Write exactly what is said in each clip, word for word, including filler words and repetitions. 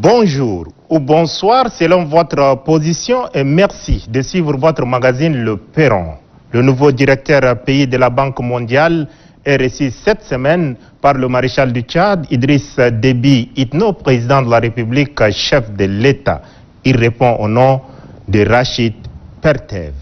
Bonjour ou bonsoir selon votre position et merci de suivre votre magazine Le Perron. Le nouveau directeur pays de la Banque mondiale est reçu cette semaine par le maréchal du Tchad, Idriss Déby Itno, président de la République, chef de l'État. Il répond au nom de Rachid Pertev.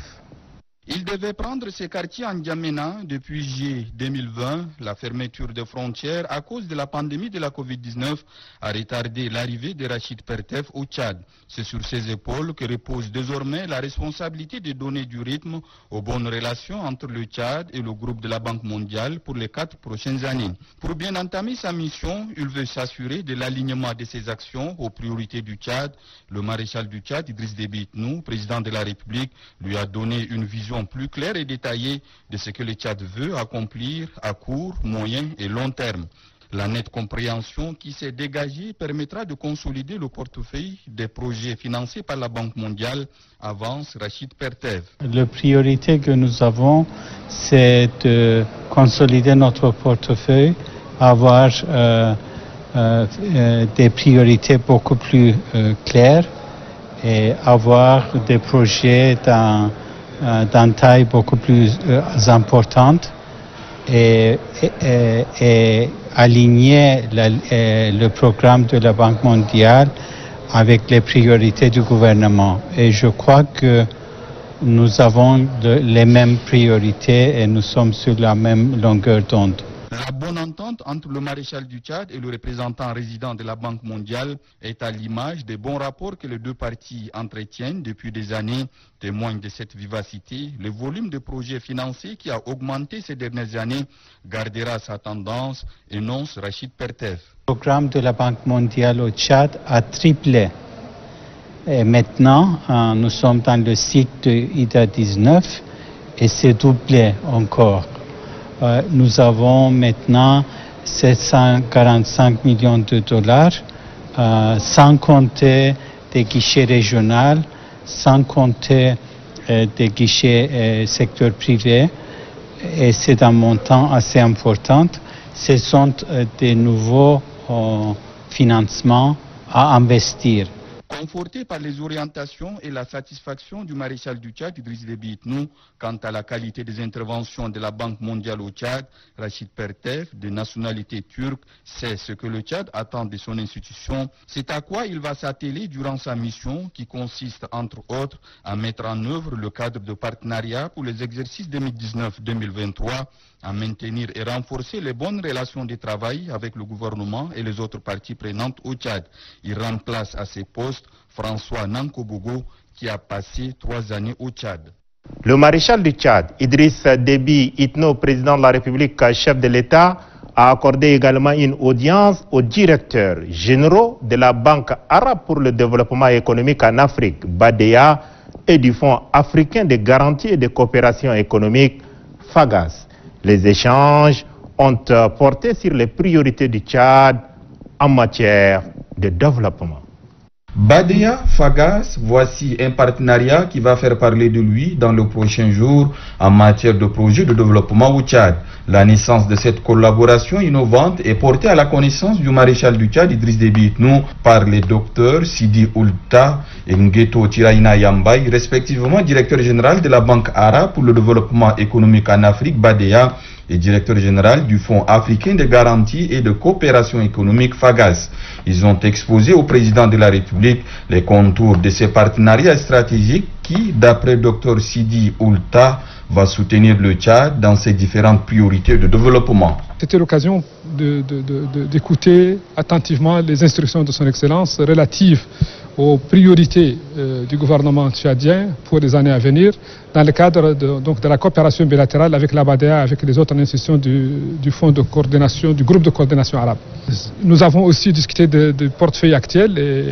Il devait prendre ses quartiers en N'Djamena depuis juillet deux mille vingt. La fermeture des frontières à cause de la pandémie de la Covid dix-neuf a retardé l'arrivée de Rachid Pertev au Tchad. C'est sur ses épaules que repose désormais la responsabilité de donner du rythme aux bonnes relations entre le Tchad et le groupe de la Banque mondiale pour les quatre prochaines années. Pour bien entamer sa mission, il veut s'assurer de l'alignement de ses actions aux priorités du Tchad. Le maréchal du Tchad, Idriss Déby Itno, président de la République, lui a donné une vision plus claire et détaillée de ce que le Tchad veut accomplir à court, moyen et long terme. La nette compréhension qui s'est dégagée permettra de consolider le portefeuille des projets financés par la Banque mondiale, avance Rachid Pertev. La priorité que nous avons, c'est de consolider notre portefeuille, avoir euh, euh, euh, des priorités beaucoup plus euh, claires et avoir des projets dans d'une taille beaucoup plus euh, importante et, et, et aligner la, et le programme de la Banque mondiale avec les priorités du gouvernement. Et je crois que nous avons de, les mêmes priorités et nous sommes sur la même longueur d'onde. La bonne entente entre le maréchal du Tchad et le représentant résident de la Banque mondiale est à l'image des bons rapports que les deux parties entretiennent depuis des années, témoigne de cette vivacité. Le volume de projets financés qui a augmenté ces dernières années gardera sa tendance, énonce Rachid Pertev. Le programme de la Banque mondiale au Tchad a triplé. Et maintenant, euh, nous sommes dans le cycle de I D A dix-neuf et c'est doublé encore. Euh, nous avons maintenant sept cent quarante-cinq millions de dollars, euh, sans compter des guichets régionaux, sans compter euh, des guichets euh, secteur privé, et c'est un montant assez important. Ce sont euh, des nouveaux euh, financements à investir. Conforté par les orientations et la satisfaction du maréchal du Tchad, Idriss Déby Itno, quant à la qualité des interventions de la Banque mondiale au Tchad, Rachid Pertev, de nationalité turque, sait ce que le Tchad attend de son institution. C'est à quoi il va s'atteler durant sa mission, qui consiste, entre autres, à mettre en œuvre le cadre de partenariat pour les exercices deux mille dix-neuf deux mille vingt-trois, à maintenir et renforcer les bonnes relations de travail avec le gouvernement et les autres parties prenantes au Tchad. Il remplace à ses postes François Nankobogo, qui a passé trois années au Tchad. Le maréchal du Tchad, Idriss Déby Itno, président de la République, chef de l'État, a accordé également une audience aux directeurs généraux de la Banque arabe pour le développement économique en Afrique, B A D E A, et du Fonds africain de garantie et de coopération économique, FAGAS. Les échanges ont porté sur les priorités du Tchad en matière de développement. B A D E A, FAGAS, voici un partenariat qui va faire parler de lui dans les prochains jours en matière de projets de développement au Tchad. La naissance de cette collaboration innovante est portée à la connaissance du maréchal du Tchad, Idriss Déby Itno, par les docteurs Sidi Oulta et Ngeto Tiraina Yambay, respectivement directeur général de la Banque arabe pour le développement économique en Afrique, B A D E A, et directeur général du Fonds africain de garantie et de coopération économique, FAGAS. Ils ont exposé au président de la République les contours de ces partenariats stratégiques qui, d'après docteur Sidi Oulta, va soutenir le Tchad dans ses différentes priorités de développement. C'était l'occasion de, de, de, d'écouter attentivement les instructions de son Excellence relatives aux priorités euh, du gouvernement tchadien pour les années à venir dans le cadre de, donc, de la coopération bilatérale avec la B A D E A, avec les autres institutions du, du Fonds de coordination, du groupe de coordination arabe. Nous avons aussi discuté du portefeuille actuel et,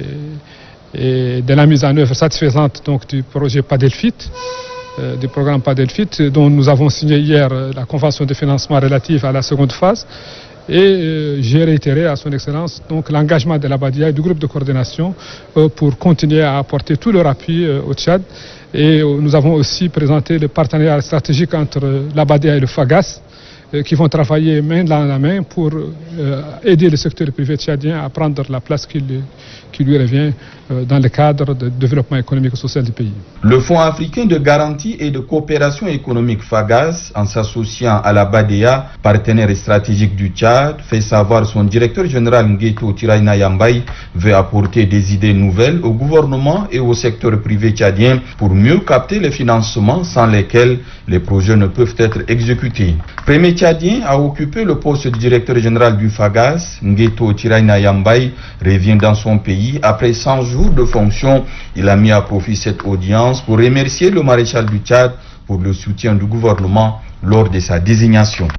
et de la mise en œuvre satisfaisante donc, du projet PADELFIT, euh, du programme PADELFIT, dont nous avons signé hier euh, la convention de financement relative à la seconde phase. Et euh, j'ai réitéré à son Excellence donc l'engagement de la B A D E A et du groupe de coordination euh, pour continuer à apporter tout leur appui euh, au Tchad. Et euh, nous avons aussi présenté le partenariat stratégique entre euh, la B A D E A et le FAGAS, euh, qui vont travailler main dans la main pour euh, aider le secteur privé tchadien à prendre la place qui lui, qui lui revient euh, dans le cadre du développement économique et social du pays. Le Fonds africain de garantie et de coopération économique FAGAS, en s'associant à la B A D E A, partenaire stratégique du Tchad, fait savoir son directeur général Ngueto Tiraina Yambaye veut apporter des idées nouvelles au gouvernement et au secteur privé tchadien pour mieux capter les financements sans lesquels les projets ne peuvent être exécutés. Premier tchadien a occupé le poste de directeur général du FAGAS. Ngueto Tiraina Yambaye revient dans son pays après cent jours de fonction. Il a mis à profit cette audience pour remercier le maréchal du Tchad pour le soutien du gouvernement lors de sa désignation.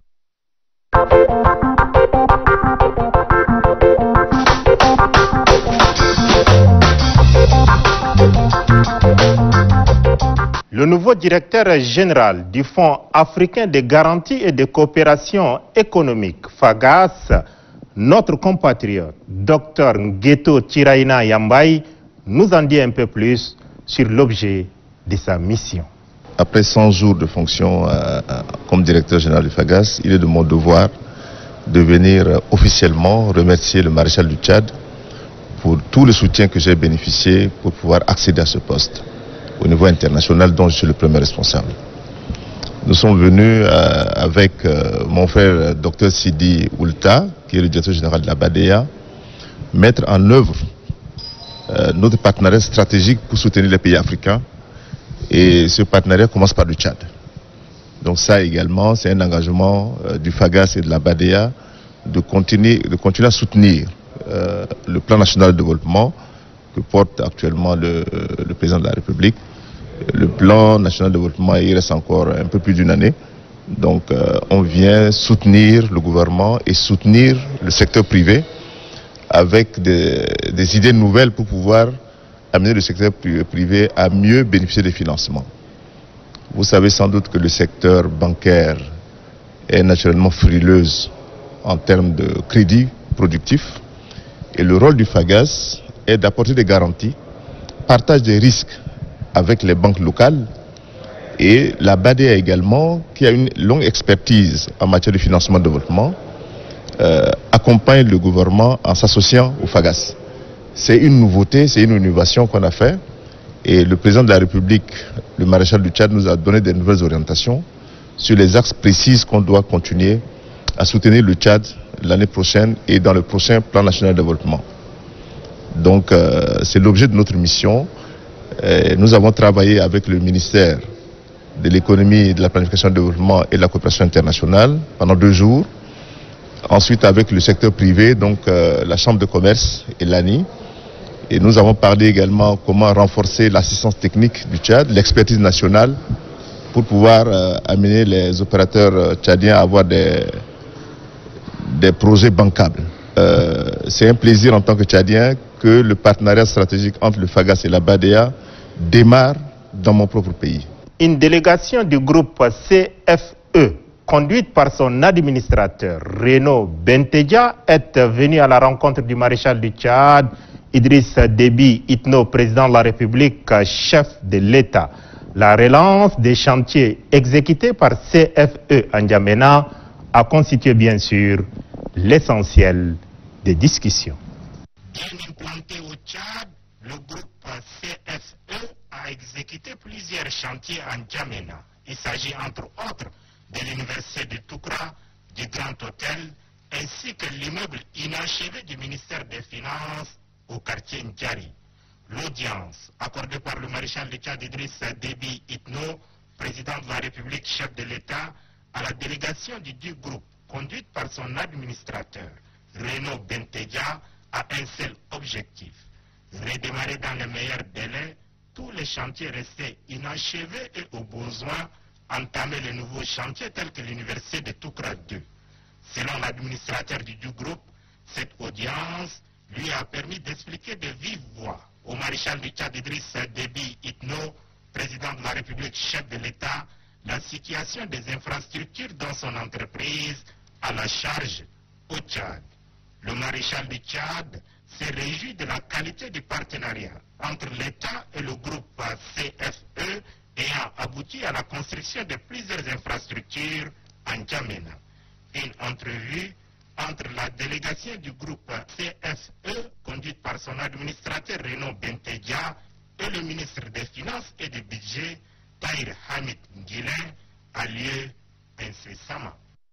Le nouveau directeur général du Fonds africain de garantie et de coopération économique, FAGAS, notre compatriote, Docteur Ngueto Tiraina Yambaye, nous en dit un peu plus sur l'objet de sa mission. Après cent jours de fonction euh, comme directeur général du FAGAS, il est de mon devoir de venir officiellement remercier le maréchal du Tchad pour tout le soutien que j'ai bénéficié pour pouvoir accéder à ce poste au niveau international dont je suis le premier responsable. Nous sommes venus euh, avec euh, mon frère Docteur Sidi Oulta, qui est le directeur général de la B A D E A, mettre en œuvre euh, notre partenariat stratégique pour soutenir les pays africains. Et ce partenariat commence par le Tchad. Donc ça également, c'est un engagement euh, du FAGAS et de la B A D E A de continuer, de continuer à soutenir euh, le plan national de développement que porte actuellement le, le président de la République. Le plan national de développement, il reste encore un peu plus d'une année. Donc euh, on vient soutenir le gouvernement et soutenir le secteur privé avec des, des idées nouvelles pour pouvoir amener le secteur privé à mieux bénéficier des financements. Vous savez sans doute que le secteur bancaire est naturellement frileuse en termes de crédit productif et le rôle du FAGAS est d'apporter des garanties, partage des risques avec les banques locales et la B A D E A également, qui a une longue expertise en matière de financement de développement, euh, accompagne le gouvernement en s'associant au FAGAS. C'est une nouveauté, c'est une innovation qu'on a fait et le président de la République, le maréchal du Tchad, nous a donné des nouvelles orientations sur les axes précis qu'on doit continuer à soutenir le Tchad l'année prochaine et dans le prochain plan national de développement. Donc euh, c'est l'objet de notre mission. Et nous avons travaillé avec le ministère de l'économie, de la planification de développement et de la coopération internationale pendant deux jours. Ensuite avec le secteur privé, donc euh, la Chambre de commerce et l'A N I. Et nous avons parlé également comment renforcer l'assistance technique du Tchad, l'expertise nationale, pour pouvoir euh, amener les opérateurs euh, tchadiens à avoir des, des projets bancables. Euh, c'est un plaisir en tant que Tchadien que le partenariat stratégique entre le FAGAS et la B A D E A démarre dans mon propre pays. Une délégation du groupe C F E, conduite par son administrateur Renaud Bentedia, est venue à la rencontre du maréchal du Tchad, Idriss Déby Itno, président de la République, chef de l'État. La relance des chantiers exécutés par C F E en N'Djamena a constitué bien sûr l'essentiel des discussions. Bien implanté au Tchad, le groupe C F E a exécuté plusieurs chantiers en N'Djamena. Il s'agit entre autres de l'université de Toukra, du Grand Hôtel, ainsi que l'immeuble inachevé du ministère des Finances au quartier N'Djari. L'audience accordée par le maréchal de Tchad Idriss Déby Itno, président de la République, chef de l'État, à la délégation du dit groupe, conduite par son administrateur, Renaud Bentedia, a un seul objectif: redémarrer dans les meilleurs délais tous les chantiers restés inachevés et au besoin entamer les nouveaux chantiers tels que l'université de Toukra deux. Selon l'administrateur du dit groupe, cette audience lui a permis d'expliquer de vive voix au maréchal du Tchad Idriss Déby Itno, président de la République, chef de l'État, la situation des infrastructures dans son entreprise à la charge au Tchad. Le maréchal du Tchad s'est réjoui de la qualité du partenariat entre l'État et le groupe C F E ayant abouti à la construction de plusieurs infrastructures en N'Djamena. une entrevue entre la délégation du groupe C F E, conduite par son administrateur Renaud Bentedia, et le ministre des Finances et du Budget, Tahir Hamid Nguilin, a lieu incessamment.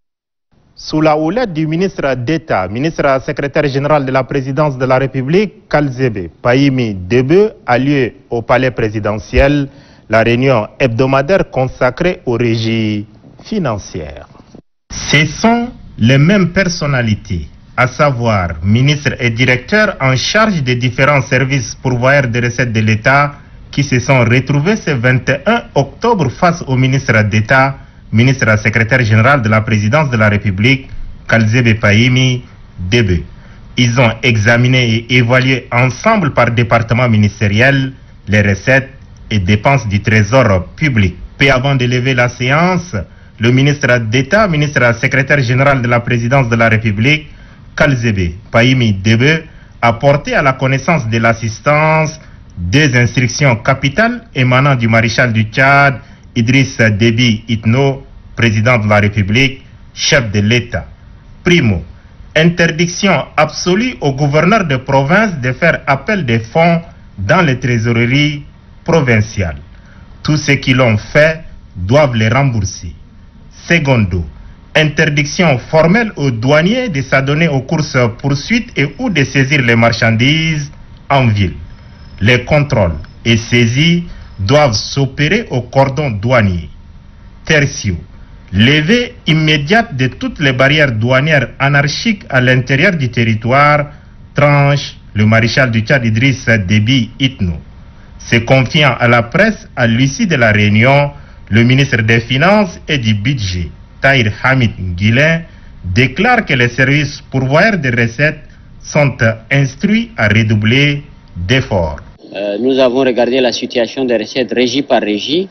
Sous la houlette du ministre d'État, ministre secrétaire général de la présidence de la République, Kalzebe Payimi Debe, a lieu au palais présidentiel la réunion hebdomadaire consacrée aux régies financières. Ce sont les mêmes personnalités, à savoir ministres et directeurs en charge des différents services pourvoyeurs des recettes de l'État, qui se sont retrouvés ce vingt et un octobre face au ministre d'État, ministre secrétaire général de la présidence de la République, Kalzebe Payimi Debe. Ils ont examiné et évalué ensemble par département ministériel les recettes et dépenses du trésor public. Peu avant de lever la séance, le ministre d'État, ministre secrétaire général de la présidence de la République, Kalzebe Payimi Debe, a porté à la connaissance de l'assistance des instructions capitales émanant du maréchal du Tchad, Idriss Déby Itno, président de la République, chef de l'État. Primo, interdiction absolue au gouverneur de province de faire appel des fonds dans les trésoreries provinciales. Tous ceux qui l'ont fait doivent les rembourser. Secondo, interdiction formelle aux douaniers de s'adonner aux courses poursuites et ou de saisir les marchandises en ville. Les contrôles et saisies doivent s'opérer au cordon douanier. Tertio, levée immédiate de toutes les barrières douanières anarchiques à l'intérieur du territoire, tranche le maréchal du Tchad Idriss Déby Itno. Se confiant à la presse à l'issue de la réunion, le ministre des Finances et du Budget, Tahir Hamid Nguilin, déclare que les services pourvoyeurs des recettes sont instruits à redoubler d'efforts. Euh, nous avons regardé la situation des recettes régie par régie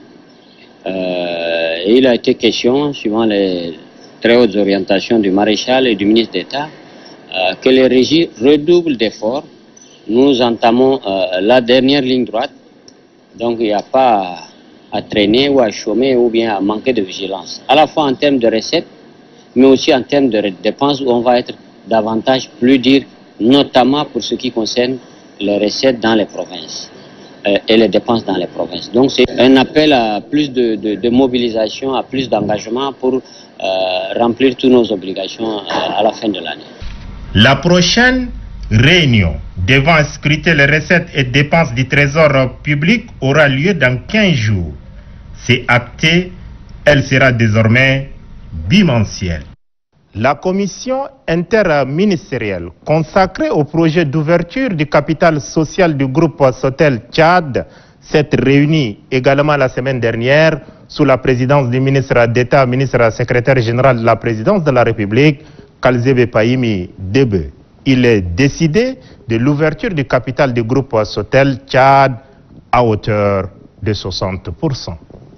euh, et il a été question, suivant les très hautes orientations du maréchal et du ministre d'État, euh, que les régies redoublent d'efforts. Nous entamons euh, la dernière ligne droite, donc il n'y a pas à traîner ou à chômer ou bien à manquer de vigilance, à la fois en termes de recettes, mais aussi en termes de dépenses où on va être davantage plus dur, notamment pour ce qui concerne les recettes dans les provinces euh, et les dépenses dans les provinces. Donc c'est un appel à plus de, de, de mobilisation, à plus d'engagement pour euh, remplir toutes nos obligations euh, à la fin de l'année. La prochaine réunion devant scruter les recettes et dépenses du trésor public aura lieu dans quinze jours. C'est acté, elle sera désormais bimensuelle. La commission interministérielle consacrée au projet d'ouverture du capital social du groupe Sotel Tchad s'est réunie également la semaine dernière sous la présidence du ministre d'État, ministre secrétaire général de la présidence de la République, Kalzebe Payimi Debe. Il est décidé de l'ouverture du capital du groupe Sotel Tchad à hauteur de soixante pour cent.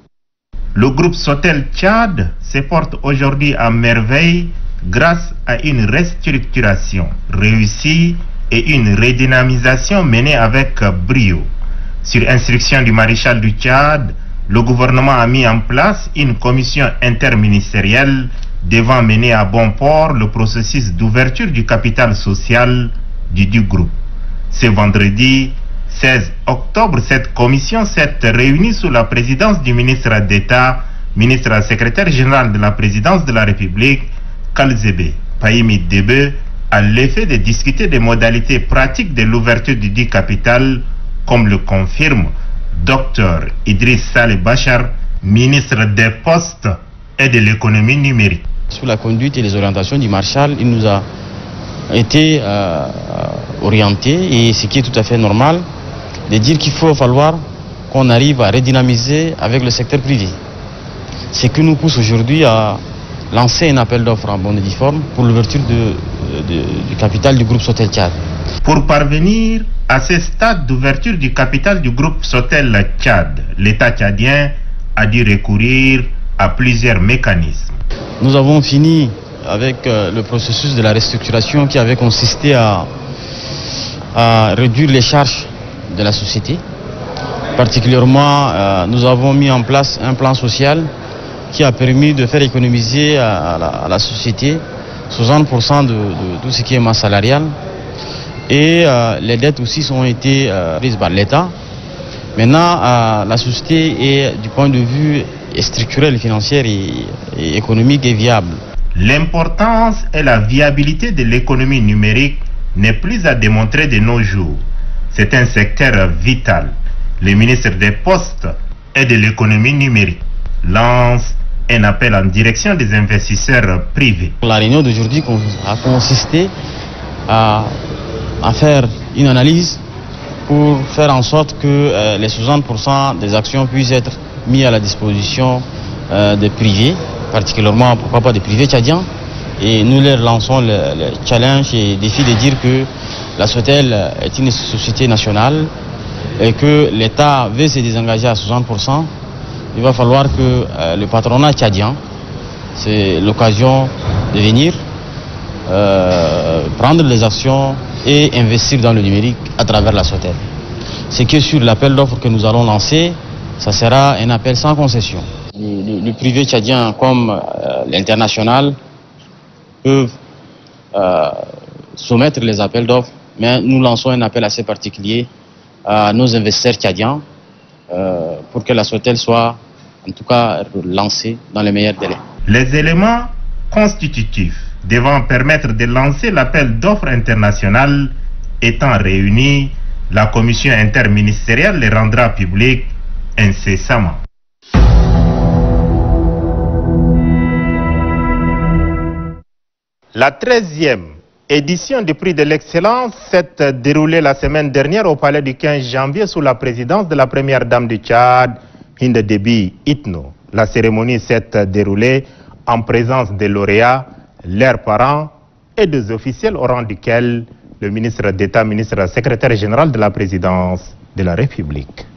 Le groupe Sotel Tchad se porte aujourd'hui à merveille grâce à une restructuration réussie et une redynamisation menée avec brio. Sur instruction du maréchal du Tchad, le gouvernement a mis en place une commission interministérielle devant mener à bon port le processus d'ouverture du capital social du, du groupe. Ce vendredi seize octobre, cette commission s'est réunie sous la présidence du ministre d'État, ministre secrétaire général de la présidence de la République, Kalzebe Payimi Debe, à l'effet de discuter des modalités pratiques de l'ouverture du dit capital, comme le confirme Docteur Idriss Saleh Bachar, ministre des Postes et de l'économie numérique. Sous la conduite et les orientations du Marshal, il nous a été euh, orienté, et ce qui est tout à fait normal, de dire qu'il faut falloir qu'on arrive à redynamiser avec le secteur privé. Ce qui nous pousse aujourd'hui à lancer un appel d'offres en bonne et due forme pour l'ouverture de, de, du capital du groupe Sotel Tchad. Pour parvenir à ce stade d'ouverture du capital du groupe Sotel Tchad, l'État tchadien a dû recourir à plusieurs mécanismes. Nous avons fini avec euh, le processus de la restructuration qui avait consisté à, à réduire les charges de la société. Particulièrement, euh, nous avons mis en place un plan social qui a permis de faire économiser à, à, la, à la société soixante pour cent de, de tout ce qui est masse salariale. Et euh, les dettes aussi ont été euh, prises par l'État. Maintenant, euh, la société est, du point de vue structurel, financier et, et économique, est viable. L'importance et la viabilité de l'économie numérique n'est plus à démontrer de nos jours. C'est un secteur vital. Le ministre des Postes et de l'économie numérique lance un appel en direction des investisseurs privés. La réunion d'aujourd'hui a consisté à, à faire une analyse pour faire en sorte que euh, les soixante pour cent des actions puissent être mises à la disposition euh, des privés, particulièrement, pourquoi pas des privés tchadiens. Et nous leur lançons le, le challenge et le défi de dire que la Sotel est une société nationale et que l'État veut se désengager à soixante pour cent. Il va falloir que euh, le patronat tchadien, c'est l'occasion de venir euh, prendre les actions et investir dans le numérique à travers la Sotel. C'est que sur l'appel d'offres que nous allons lancer, ça sera un appel sans concession. Le, le, le privé tchadien comme euh, l'international peuvent euh, soumettre les appels d'offres, mais nous lançons un appel assez particulier à nos investisseurs tchadiens euh, pour que la Sotel soit en tout cas lancée dans les meilleurs délais. Les éléments constitutifs devant permettre de lancer l'appel d'offres international étant réunis, la commission interministérielle les rendra publics incessamment. La treizième édition du prix de l'excellence s'est déroulée la semaine dernière au palais du quinze janvier sous la présidence de la première dame du Tchad, Hind Déby Itno. La cérémonie s'est déroulée en présence des lauréats, leurs parents et des officiels au rang duquel le ministre d'État, ministre secrétaire général de la présidence de la République.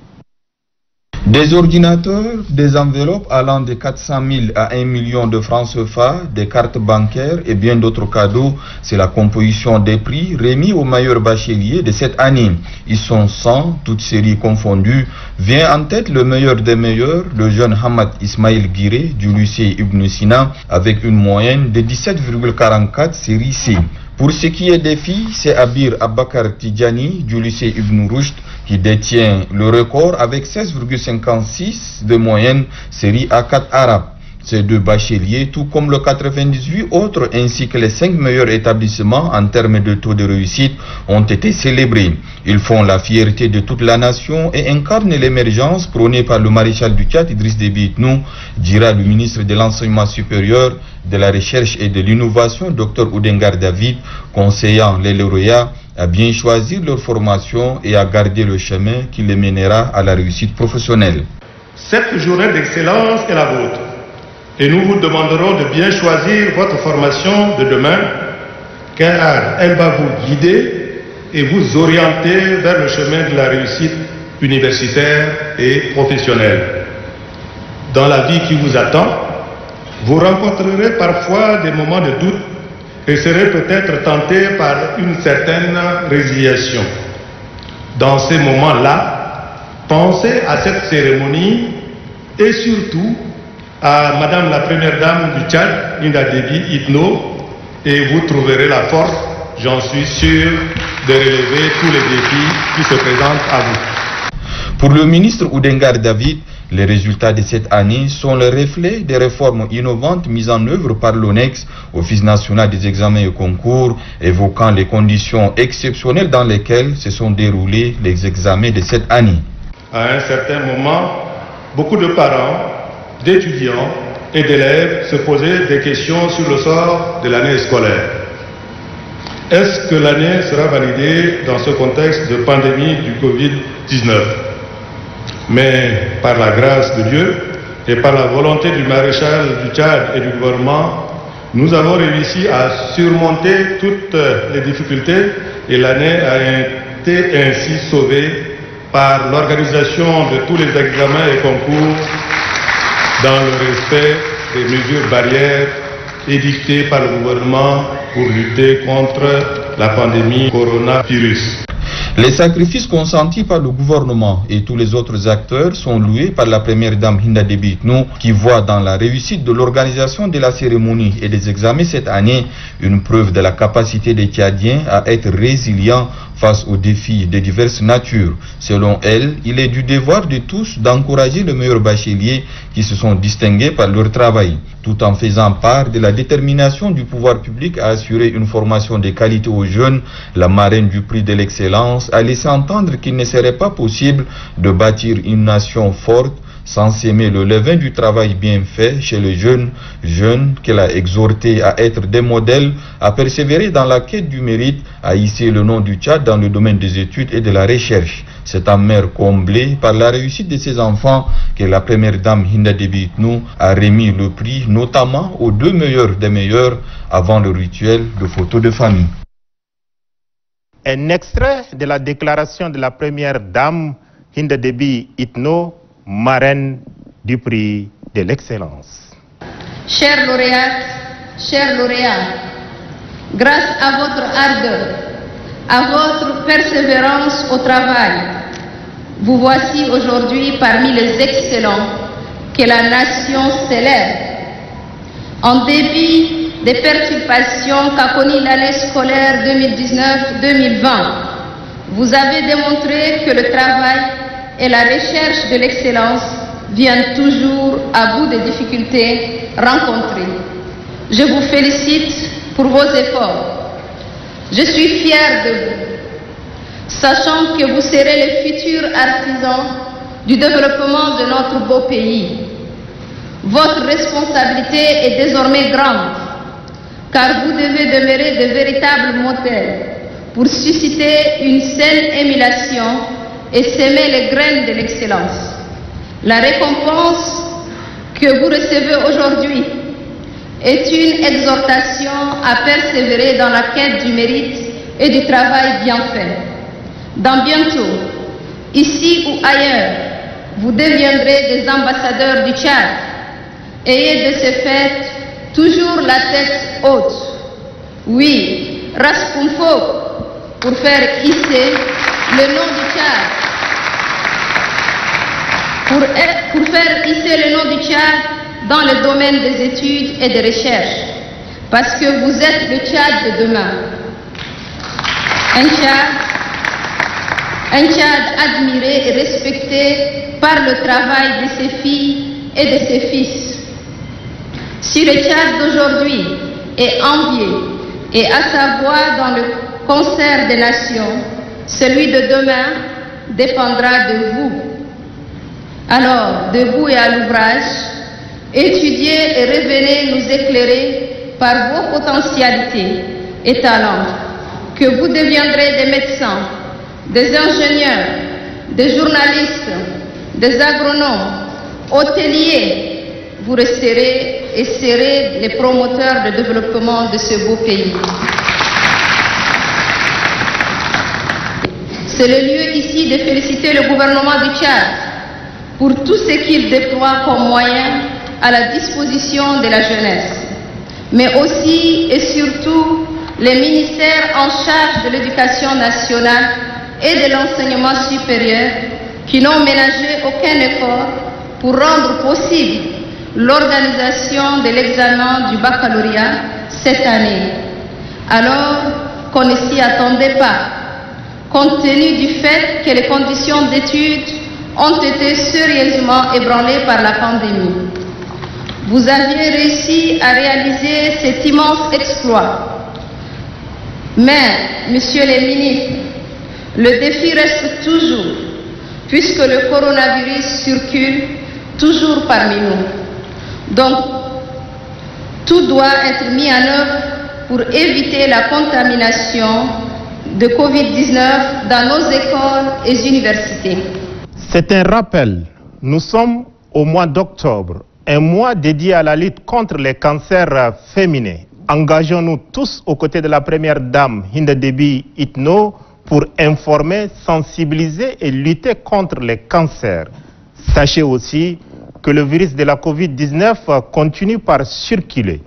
Des ordinateurs, des enveloppes allant de quatre cent mille à un million de francs C F A, des cartes bancaires et bien d'autres cadeaux, c'est la composition des prix remis aux meilleurs bacheliers de cette année. Ils sont cent, toutes séries confondues. Vient en tête le meilleur des meilleurs, le jeune Hamad Ismail Guiré du lycée Ibn Sina, avec une moyenne de dix-sept virgule quarante-quatre série C. Pour ce qui est des filles, c'est Abir Abakar Tidjani du lycée Ibn Rushd qui détient le record avec seize virgule cinquante-six de moyenne série A quatre arabe. Ces deux bacheliers, tout comme le quatre-vingt-dix-huit autres ainsi que les cinq meilleurs établissements en termes de taux de réussite ont été célébrés. Ils font la fierté de toute la nation et incarnent l'émergence prônée par le maréchal du Tchad Idriss Déby Itno, dira le ministre de l'Enseignement supérieur, de la Recherche et de l'Innovation, Dr Oudengar David, conseillant les lauréats à bien choisir leur formation et à garder le chemin qui les mènera à la réussite professionnelle. Cette journée d'excellence est la vôtre. Et nous vous demanderons de bien choisir votre formation de demain, car elle va vous guider et vous orienter vers le chemin de la réussite universitaire et professionnelle. Dans la vie qui vous attend, vous rencontrerez parfois des moments de doute et serez peut-être tenté par une certaine résiliation. Dans ces moments-là, pensez à cette cérémonie et surtout à Madame la Première Dame du Tchad, Hind Déby Itno, et vous trouverez la force, j'en suis sûr, de relever tous les défis qui se présentent à vous. Pour le ministre Oudengar David, les résultats de cette année sont le reflet des réformes innovantes mises en œuvre par l'ONEX, Office national des examens et concours, évoquant les conditions exceptionnelles dans lesquelles se sont déroulés les examens de cette année. À un certain moment, beaucoup de parents, d'étudiants et d'élèves se posaient des questions sur le sort de l'année scolaire. Est-ce que l'année sera validée dans ce contexte de pandémie du Covid dix-neuf? Mais par la grâce de Dieu et par la volonté du maréchal du Tchad et du gouvernement, nous avons réussi à surmonter toutes les difficultés et l'année a été ainsi sauvée par l'organisation de tous les examens et concours dans le respect des mesures barrières édictées par le gouvernement pour lutter contre la pandémie coronavirus. Les sacrifices consentis par le gouvernement et tous les autres acteurs sont loués par la première dame Hinda Déby Itno, qui voit dans la réussite de l'organisation de la cérémonie et des examens cette année une preuve de la capacité des Tchadiens à être résilients face aux défis de diverses natures. Selon elle, il est du devoir de tous d'encourager les meilleurs bacheliers qui se sont distingués par leur travail, tout en faisant part de la détermination du pouvoir public à assurer une formation de qualité aux jeunes. La marraine du prix de l'excellence a laissé entendre qu'il ne serait pas possible de bâtir une nation forte sans s'aimer le levain du travail bien fait chez les jeunes, jeunes qu'elle a exhortés à être des modèles, à persévérer dans la quête du mérite, à hisser le nom du Tchad dans le domaine des études et de la recherche. C'est en mer comblée par la réussite de ses enfants que la première dame Hinda Déby Itno a remis le prix, notamment aux deux meilleurs des meilleurs, avant le rituel de photo de famille. Un extrait de la déclaration de la première dame Hinda Déby Itno, marraine du prix de l'excellence. Chers lauréates, chers lauréats, grâce à votre ardeur, à votre persévérance au travail, vous voici aujourd'hui parmi les excellents que la nation célèbre. En dépit des perturbations qu'a connues l'année scolaire deux mille dix-neuf deux mille vingt, vous avez démontré que le travail et la recherche de l'excellence viennent toujours à bout des difficultés rencontrées. Je vous félicite pour vos efforts. Je suis fier de vous, sachant que vous serez les futurs artisans du développement de notre beau pays. Votre responsabilité est désormais grande, car vous devez demeurer de véritables modèles pour susciter une saine émulation et s'aimer les graines de l'excellence. La récompense que vous recevez aujourd'hui est une exhortation à persévérer dans la quête du mérite et du travail bien fait. Dans bientôt, ici ou ailleurs, vous deviendrez des ambassadeurs du Tchad. Ayez de ce fait toujours la tête haute. Oui, Raspoumfo, pour faire hisser le nom du Tchad. Pour, pour faire hisser le nom du Tchad dans le domaine des études et des recherches. Parce que vous êtes le Tchad de demain. Un Tchad, un Tchad admiré et respecté par le travail de ses filles et de ses fils. Si le Tchad d'aujourd'hui est envié et à sa voix dans le concert des nations, celui de demain dépendra de vous. Alors, debout et à l'ouvrage, étudiez et revenez nous éclairer par vos potentialités et talents, que vous deviendrez des médecins, des ingénieurs, des journalistes, des agronomes, hôteliers. Vous resterez et serez les promoteurs de développement de ce beau pays. C'est le lieu ici de féliciter le gouvernement du Tchad pour tout ce qu'il déploie comme moyen à la disposition de la jeunesse, mais aussi et surtout les ministères en charge de l'éducation nationale et de l'enseignement supérieur qui n'ont ménagé aucun effort pour rendre possible l'organisation de l'examen du baccalauréat cette année, alors qu'on ne s'y attendait pas, compte tenu du fait que les conditions d'études ont été sérieusement ébranlées par la pandémie. Vous aviez réussi à réaliser cet immense exploit. Mais, messieurs les ministres, le défi reste toujours, puisque le coronavirus circule toujours parmi nous. Donc, tout doit être mis en œuvre pour éviter la contamination de Covid dix-neuf dans nos écoles et universités. C'est un rappel. Nous sommes au mois d'octobre, un mois dédié à la lutte contre les cancers féminins. Engageons-nous tous aux côtés de la première dame Hinda Déby Itno pour informer, sensibiliser et lutter contre les cancers. Sachez aussi que le virus de la Covid dix-neuf continue par circuler.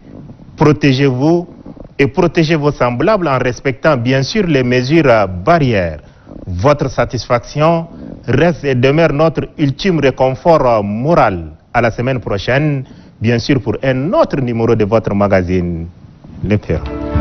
Protégez-vous et protégez vos semblables en respectant bien sûr les mesures barrières. Votre satisfaction reste et demeure notre ultime réconfort moral. À la semaine prochaine, bien sûr, pour un autre numéro de votre magazine, Le Perron.